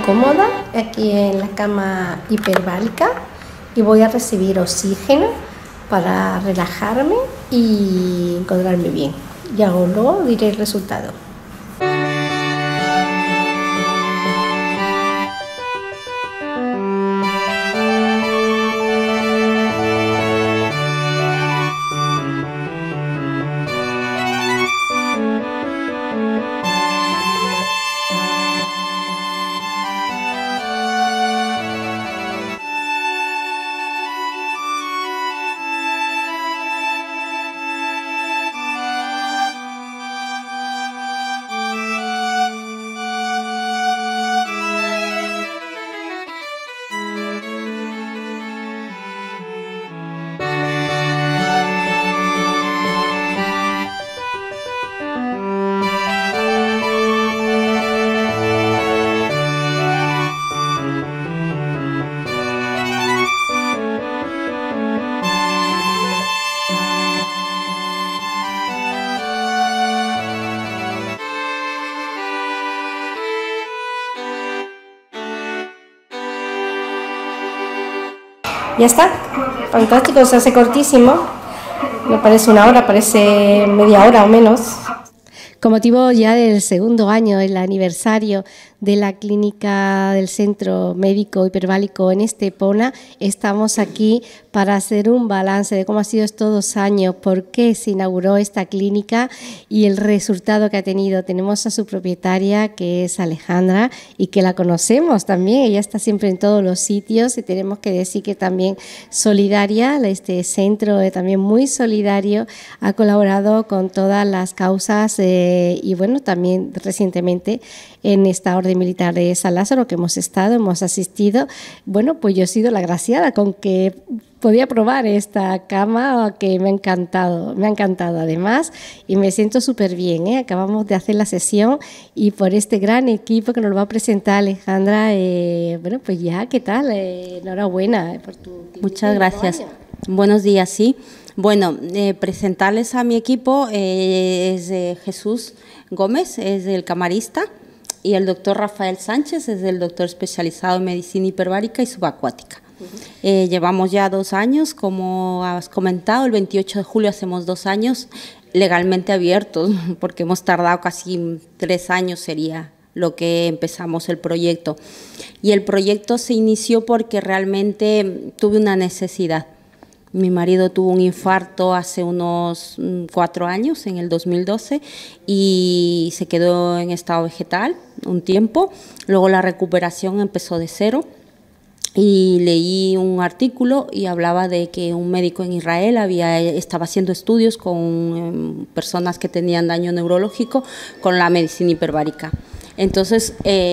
cómoda aquí en la cama hiperbárica y voy a recibir oxígeno para relajarme y encontrarme bien. Y luego diré el resultado. Ya está, fantástico, se hace cortísimo, no parece una hora, parece media hora o menos. Con motivo ya del segundo año, el aniversario de la clínica del Centro Médico Hiperbárico en Estepona, estamos aquí para hacer un balance de cómo ha sido estos 2 años, por qué se inauguró esta clínica y el resultado que ha tenido. Tenemos a su propietaria, que es Alejandra, y que la conocemos también, ella está siempre en todos los sitios y tenemos que decir que también solidaria, este centro también muy solidario, ha colaborado con todas las causas y bueno, también recientemente en esta Orden Militar de San Lázaro que hemos estado, hemos asistido. Bueno, pues yo he sido la agraciada con que podía probar esta cama que me ha encantado además y me siento súper bien, ¿eh? Acabamos de hacer la sesión y por este gran equipo que nos lo va a presentar Alejandra, bueno, pues ya, ¿qué tal? Enhorabuena por tu... Muchas gracias. Buenos días, sí. Bueno, presentarles a mi equipo es Jesús Gómez, es el camarista, y el doctor Rafael Sánchez es el doctor especializado en medicina hiperbárica y subacuática. Llevamos ya 2 años, como has comentado, el 28 de julio hacemos 2 años legalmente abiertos, porque hemos tardado casi 3 años sería lo que empezamos el proyecto. Y el proyecto se inició porque realmente tuve una necesidad. Mi marido tuvo un infarto hace unos 4 años, en el 2012, y se quedó en estado vegetal un tiempo. Luego la recuperación empezó de cero y leí un artículo y hablaba de que un médico en Israel estaba haciendo estudios con personas que tenían daño neurológico con la medicina hiperbárica. Entonces,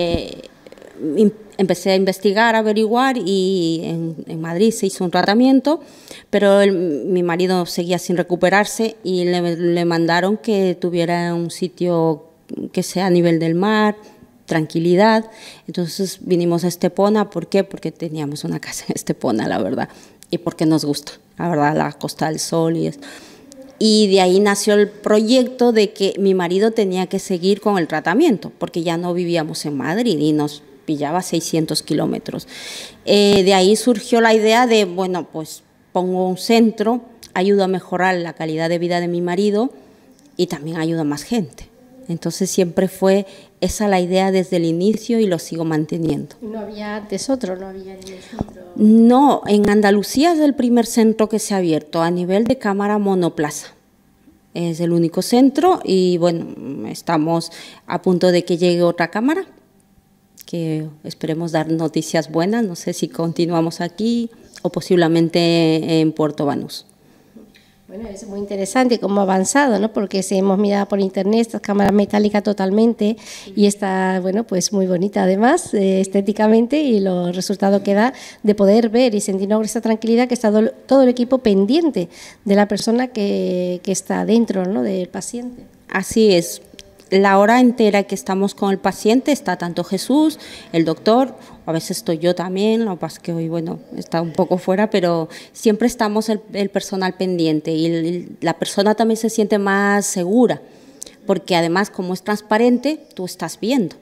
empecé a investigar, a averiguar y en Madrid se hizo un tratamiento, pero mi marido seguía sin recuperarse y le mandaron que tuviera un sitio que sea a nivel del mar, tranquilidad. Entonces vinimos a Estepona. ¿Por qué? Porque teníamos una casa en Estepona, la verdad, y porque nos gusta, la verdad, la Costa del Sol y eso. Y de ahí nació el proyecto de que mi marido tenía que seguir con el tratamiento, porque ya no vivíamos en Madrid y nos pillaba 600 kilómetros. De ahí surgió la idea de, bueno, pues pongo un centro, ayudo a mejorar la calidad de vida de mi marido y también ayudo a más gente. Entonces siempre fue esa la idea desde el inicio y lo sigo manteniendo. ¿No había antes otro? ¿No había ningún centro? No, en Andalucía es el primer centro que se ha abierto a nivel de cámara monoplaza. Es el único centro y bueno, estamos a punto de que llegue otra cámara, que esperemos dar noticias buenas, no sé si continuamos aquí o posiblemente en Puerto Banús. Bueno, es muy interesante cómo ha avanzado, ¿no? Porque si hemos mirado por internet, estas cámaras metálicas totalmente y está, bueno, pues muy bonita además, estéticamente, y los resultados que da de poder ver y sentir esa tranquilidad que está todo el equipo pendiente de la persona que está dentro, ¿no?, del paciente. Así es. La hora entera que estamos con el paciente está tanto Jesús, el doctor, a veces estoy yo también, lo que pasa es que hoy, bueno, está un poco fuera, pero siempre estamos el personal pendiente y la persona también se siente más segura, porque además como es transparente, tú estás viendo.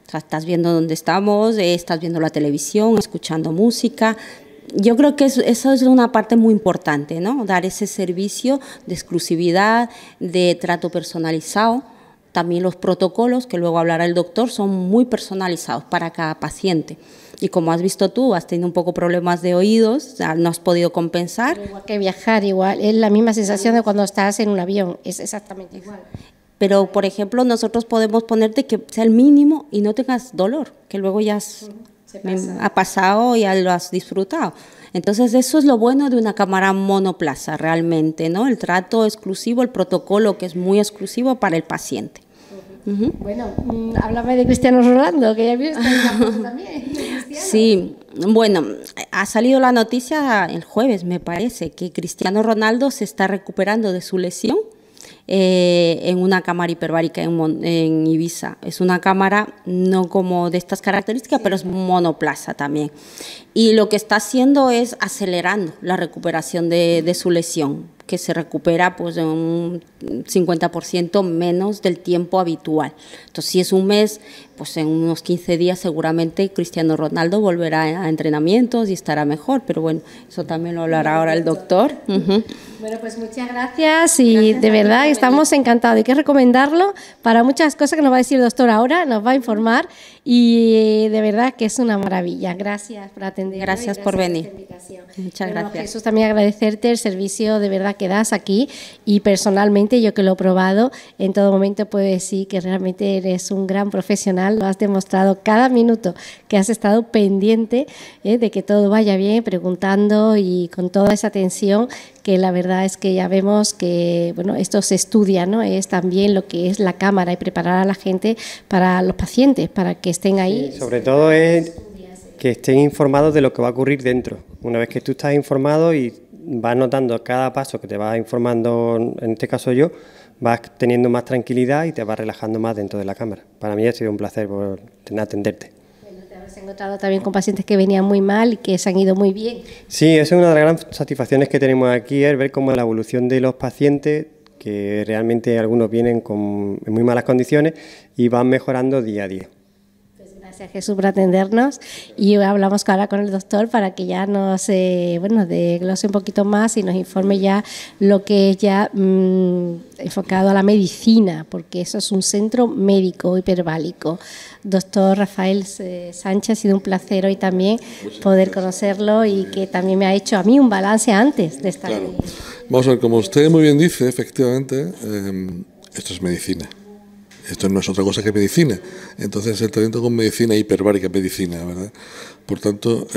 O sea, estás viendo dónde estamos, estás viendo la televisión, escuchando música. Yo creo que eso es una parte muy importante, ¿no? Dar ese servicio de exclusividad, de trato personalizado. También los protocolos, que luego hablará el doctor, son muy personalizados para cada paciente. Y como has visto tú, has tenido un poco problemas de oídos, no has podido compensar. Pero igual que viajar, igual, es la misma sensación de cuando estás en un avión, es exactamente igual. Pero, por ejemplo, nosotros podemos ponerte que sea el mínimo y no tengas dolor, que luego ya ha pasado y ya lo has disfrutado. Entonces, eso es lo bueno de una cámara monoplaza realmente, ¿no? El trato exclusivo, el protocolo que es muy exclusivo para el paciente. Bueno, háblame de Cristiano Ronaldo, que ya viste también. Sí, bueno, ha salido la noticia el jueves, me parece, que Cristiano Ronaldo se está recuperando de su lesión en una cámara hiperbárica en Ibiza. Es una cámara no como de estas características, pero es monoplaza también. Y lo que está haciendo es acelerando la recuperación de su lesión, que se recupera pues en un 50% menos del tiempo habitual. Entonces, si es un mes, pues en unos 15 días seguramente Cristiano Ronaldo volverá a entrenamientos y estará mejor, pero bueno, eso también lo hablará ahora el doctor. Bueno, pues muchas gracias y de verdad estamos encantados. Hay que recomendarlo para muchas cosas que nos va a decir el doctor ahora, nos va a informar y de verdad que es una maravilla. Gracias por atender. Gracias por venir. Muchas gracias. Jesús, también agradecerte el servicio de verdad que das aquí y personalmente yo que lo he probado, en todo momento puedo decir que realmente eres un gran profesional, lo has demostrado cada minuto que has estado pendiente de que todo vaya bien, preguntando y con toda esa atención, que la verdad es que ya vemos que bueno, esto se estudia, ¿no? Es también lo que es la cámara y preparar a la gente para los pacientes, para que estén ahí. Sí, sobre todo es que estén informados de lo que va a ocurrir dentro. Una vez que tú estás informado y vas notando cada paso que te vas informando, en este caso yo, vas teniendo más tranquilidad y te vas relajando más dentro de la cámara. Para mí ha sido un placer por atenderte. ¿Te has encontrado también con pacientes que venían muy mal y que se han ido muy bien? Sí, esa es una de las grandes satisfacciones que tenemos aquí, es ver cómo la evolución de los pacientes, que realmente algunos vienen en muy malas condiciones y van mejorando día a día. Gracias, Jesús, por atendernos y hablamos ahora con el doctor para que ya nos desglose un poquito más y nos informe ya lo que es ya enfocado a la medicina, porque eso es un centro médico hiperbálico. Doctor Rafael Sánchez, ha sido un placer hoy también poder conocerlo y que también me ha hecho a mí un balance antes de estar aquí. Vamos a ver, como usted muy bien dice, efectivamente, esto es medicina. Esto no es otra cosa que medicina. Entonces, el tratamiento con medicina hiperbárica, medicina, ¿verdad? Por tanto,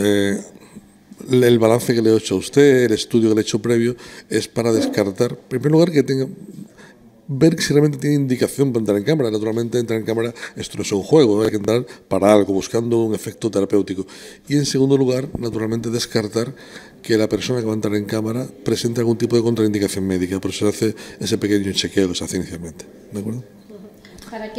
el balance que le he hecho a usted, el estudio que le he hecho previo, es para descartar, en primer lugar, que tenga, ver si realmente tiene indicación para entrar en cámara. Naturalmente, entrar en cámara, esto no es un juego, hay que entrar para algo, buscando un efecto terapéutico. Y en segundo lugar, naturalmente, descartar que la persona que va a entrar en cámara presente algún tipo de contraindicación médica. Por eso se hace ese pequeño chequeo que se hace inicialmente. ¿De acuerdo? ¿Para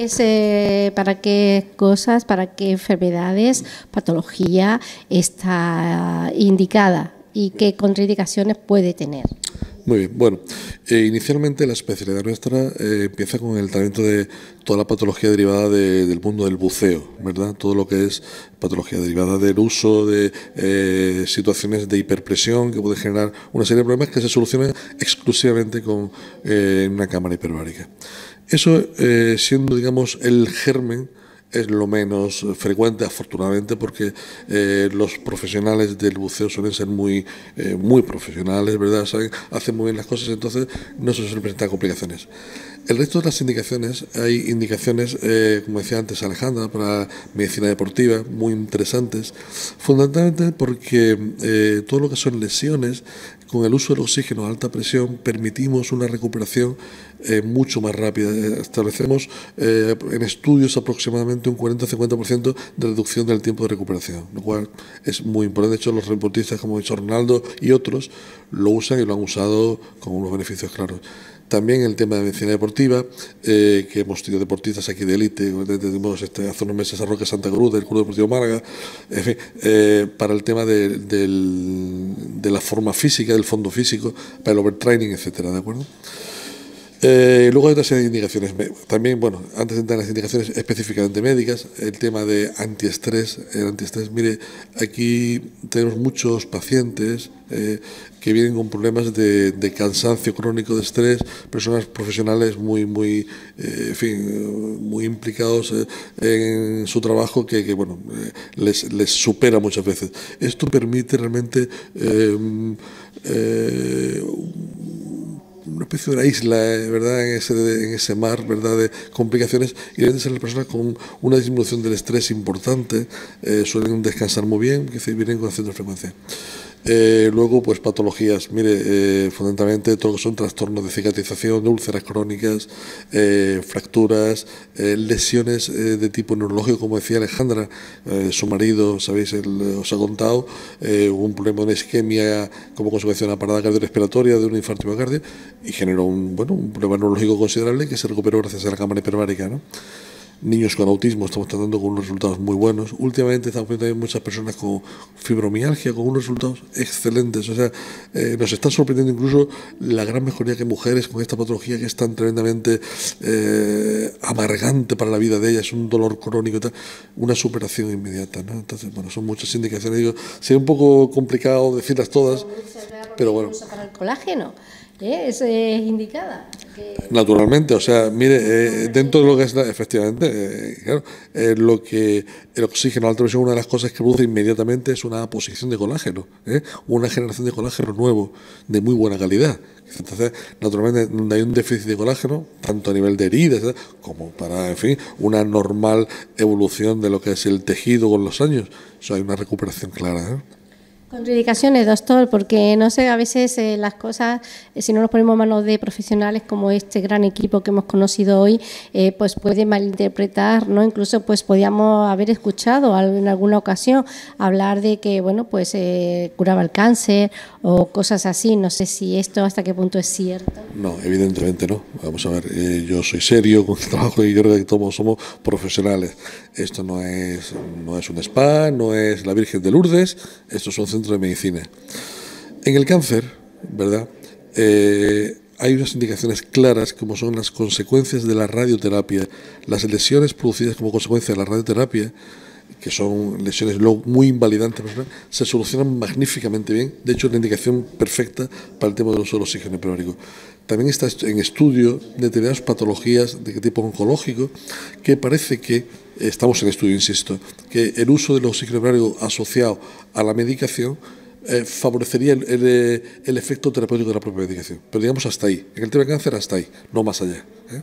qué cosas, para qué enfermedades, patología está indicada y qué contraindicaciones puede tener? Muy bien, bueno, inicialmente la especialidad nuestra empieza con el tratamiento de toda la patología derivada del mundo del buceo, ¿verdad? Todo lo que es patología derivada del uso de situaciones de hiperpresión que puede generar una serie de problemas que se solucionan exclusivamente con una cámara hiperbárica. Eso, siendo, digamos, el germen, es lo menos frecuente, afortunadamente, porque los profesionales del buceo suelen ser muy profesionales, ¿verdad? ¿Saben? Hacen muy bien las cosas, entonces no se suelen presentar complicaciones. El resto de las indicaciones, hay indicaciones, como decía antes Alejandra, para medicina deportiva, muy interesantes, fundamentalmente porque todo lo que son lesiones, con el uso del oxígeno a alta presión, permitimos una recuperación mucho más rápida. Establecemos en estudios aproximadamente un 40-50% de reducción del tiempo de recuperación, lo cual es muy importante. De hecho, los deportistas, como ha dicho Ronaldo y otros, lo usan y lo han usado con unos beneficios claros. También el tema de medicina deportiva, que hemos tenido deportistas aquí de élite, tenemos hace unos meses a Roque Santa Cruz, del Club Deportivo Málaga, en fin, para el tema de la forma física, del fondo físico, para el overtraining, etcétera, ¿de acuerdo? Luego hay otra serie de indicaciones. También, bueno, antes de entrar en las indicaciones específicamente médicas, el tema de antiestrés. El antiestrés, mire, aquí tenemos muchos pacientes que vienen con problemas de cansancio crónico, de estrés, personas profesionales muy implicados en su trabajo que bueno, les supera muchas veces. Esto permite realmente una especie de una isla, ¿verdad?, en ese mar, ¿verdad?, de complicaciones, y deben ser las personas con una disminución del estrés importante, suelen descansar muy bien, que vienen con cierta frecuencia. Luego, pues patologías, mire, fundamentalmente todo lo que son trastornos de cicatrización, de úlceras crónicas, fracturas, lesiones de tipo neurológico, como decía Alejandra, su marido, sabéis, os ha contado, hubo un problema de una isquemia como consecuencia de una parada cardiorrespiratoria, de un infarto de miocardio, y generó un problema neurológico considerable que se recuperó gracias a la cámara hiperbárica, ¿no? Niños con autismo estamos tratando con unos resultados muy buenos. Últimamente estamos viendo muchas personas con fibromialgia con unos resultados excelentes. O sea, nos está sorprendiendo incluso la gran mejoría que mujeres con esta patología que es tan tremendamente amargante para la vida de ellas, un dolor crónico y tal, una superación inmediata, ¿no? Entonces, bueno, son muchas indicaciones. Digo, sería un poco complicado decirlas todas, pero bueno. Incluso para el colágeno. ¿Es indicada? Naturalmente, o sea, mire, dentro de lo que es, efectivamente, claro, lo que el oxígeno a alta presión, una de las cosas que produce inmediatamente es una posición de colágeno, una generación de colágeno nuevo, de muy buena calidad. Entonces, naturalmente, donde hay un déficit de colágeno, tanto a nivel de heridas, como para, en fin, una normal evolución de lo que es el tejido con los años, eso hay una recuperación clara, Contraindicaciones, doctor, porque no sé, a veces las cosas, si no nos ponemos en manos de profesionales como este gran equipo que hemos conocido hoy, pues puede malinterpretar, ¿no? Incluso pues podíamos haber escuchado en alguna ocasión hablar de que, bueno, pues curaba el cáncer o cosas así. No sé si esto hasta qué punto es cierto. No, evidentemente no. Vamos a ver, yo soy serio con el trabajo y yo creo que todos somos profesionales. Esto no es un spa, no es la Virgen de Lourdes, estos son centros de medicina. En el cáncer, ¿verdad?, hay unas indicaciones claras como son las consecuencias de la radioterapia, las lesiones producidas como consecuencia de la radioterapia, que son lesiones muy invalidantes, se solucionan magníficamente bien. De hecho, es la indicación perfecta para el tema del uso del oxígeno hiperbárico. También está en estudio determinadas patologías de tipo oncológico que parece que, estamos en estudio, insisto, que el uso del oxígeno hiperbárico asociado a la medicación favorecería el efecto terapéutico de la propia medicación. Pero digamos hasta ahí. En el tema de cáncer hasta ahí, no más allá.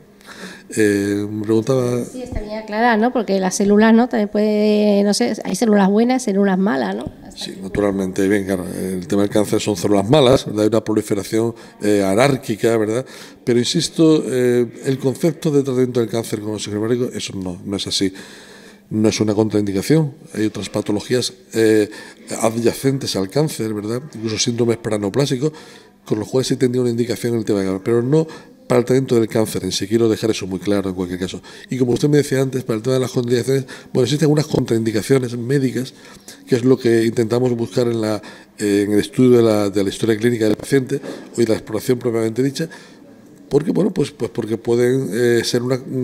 Me preguntaba... Sí, está bien aclarada, ¿no? Porque las células, ¿no? También puede, no sé, hay células buenas, células malas, ¿no? Sí, naturalmente, bien, claro, el tema del cáncer son células malas, ¿verdad? Hay una proliferación anárquica, ¿verdad? Pero insisto, el concepto de tratamiento del cáncer con oxígeno hiperbárico, eso no es así. No es una contraindicación. Hay otras patologías adyacentes al cáncer, ¿verdad? Incluso síndromes paraneoplásicos, con los cuales sí tendría una indicación en el tema del cáncer, pero no para el tratamiento del cáncer en sí. Quiero dejar eso muy claro en cualquier caso. Y como usted me decía antes, para el tema de las contraindicaciones, bueno, existen algunas contraindicaciones médicas, que es lo que intentamos buscar en el estudio de la historia clínica del paciente o de la exploración propiamente dicha, porque, bueno, pues porque pueden ser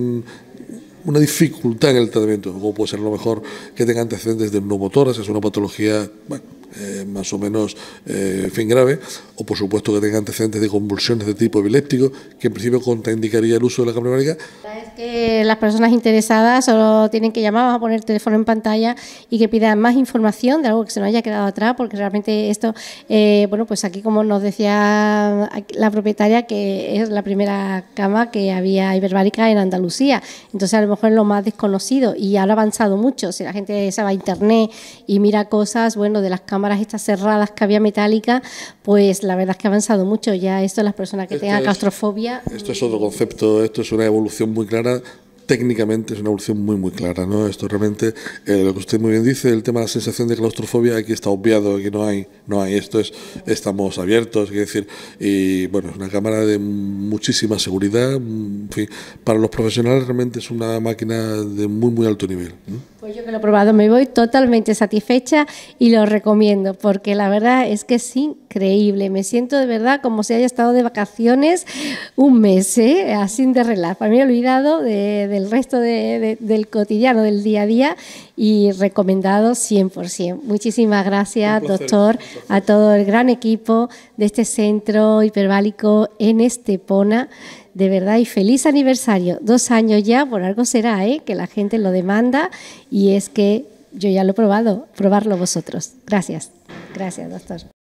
una dificultad en el tratamiento, como puede ser a lo mejor que tenga antecedentes de neumotoras, que es una patología, bueno, más o menos grave, o por supuesto que tenga antecedentes de convulsiones de tipo epiléptico, que en principio contraindicaría el uso de la cámara hiperbárica. Es que las personas interesadas solo tienen que llamar, vamos a poner el teléfono en pantalla y que pidan más información de algo que se nos haya quedado atrás, porque realmente esto, bueno, pues aquí como nos decía la propietaria, que es la primera cama que había hiperbárica en Andalucía, entonces a lo mejor es lo más desconocido y ahora ha avanzado mucho. Si la gente se va a internet y mira cosas, bueno, de las cámaras estas cerradas que había metálicas, pues la verdad es que ha avanzado mucho. Ya esto, las personas que tengan claustrofobia... Esto es otro concepto, esto es una evolución muy clara técnicamente es una evolución muy clara, ¿no? Esto realmente, lo que usted muy bien dice, el tema de la sensación de claustrofobia, aquí está obviado, aquí no hay, esto es, estamos abiertos, quiero decir, y bueno, es una cámara de muchísima seguridad, en fin, para los profesionales realmente es una máquina de muy alto nivel, ¿no? Pues yo que lo he probado me voy totalmente satisfecha y lo recomiendo, porque la verdad es que es increíble. Me siento de verdad como si haya estado de vacaciones un mes, así de relax. Para mí he olvidado del resto del cotidiano, del día a día, y recomendado 100%. Muchísimas gracias, doctor, a todo el gran equipo de este centro hiperbárico en Estepona. De verdad, y feliz aniversario. 2 años ya, por algo será, que la gente lo demanda, y es que yo ya lo he probado, probarlo vosotros. Gracias, doctor.